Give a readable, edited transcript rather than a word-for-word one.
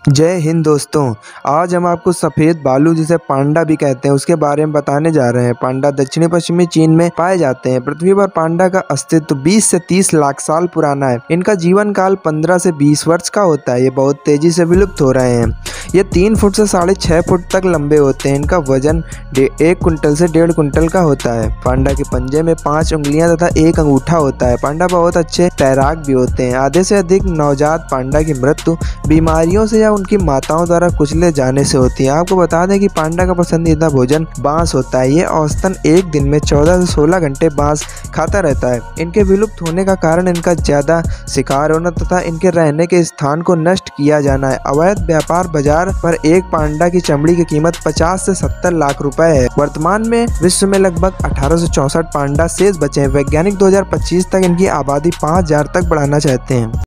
जय हिंद दोस्तों। आज हम आपको सफ़ेद भालू जिसे पांडा भी कहते हैं उसके बारे में बताने जा रहे हैं। पांडा दक्षिणी पश्चिमी चीन में पाए जाते हैं। पृथ्वी पर पांडा का अस्तित्व 20 से 30 लाख साल पुराना है। इनका जीवन काल 15 से 20 वर्ष का होता है। ये बहुत तेजी से विलुप्त हो रहे हैं। ये 3 फुट से 6.5 फुट तक लंबे होते हैं। इनका वजन 1 कुंटल से 1.5 कुंटल का होता है। पांडा के पंजे में 5 उंगलियां तथा 1 अंगूठा होता है। पांडा बहुत अच्छे तैराक भी होते हैं। आधे से अधिक नवजात पांडा की मृत्यु बीमारियों से या उनकी माताओं द्वारा कुचले जाने से होती है। आपको बता दें कि पांडा का पसंदीदा भोजन बांस होता है। ये औसतन एक दिन में 14 से 16 घंटे बांस खाता रहता है। इनके विलुप्त होने का कारण इनका ज्यादा शिकार होना तथा इनके रहने के स्थान को नष्ट किया जाना है। अवैध व्यापार बाजार पर एक पांडा की चमड़ी की कीमत 50 से 70 लाख रुपए है। वर्तमान में विश्व में लगभग 1864 पांडा शेष बचे हैं। वैज्ञानिक 2025 तक इनकी आबादी 5000 तक बढ़ाना चाहते हैं।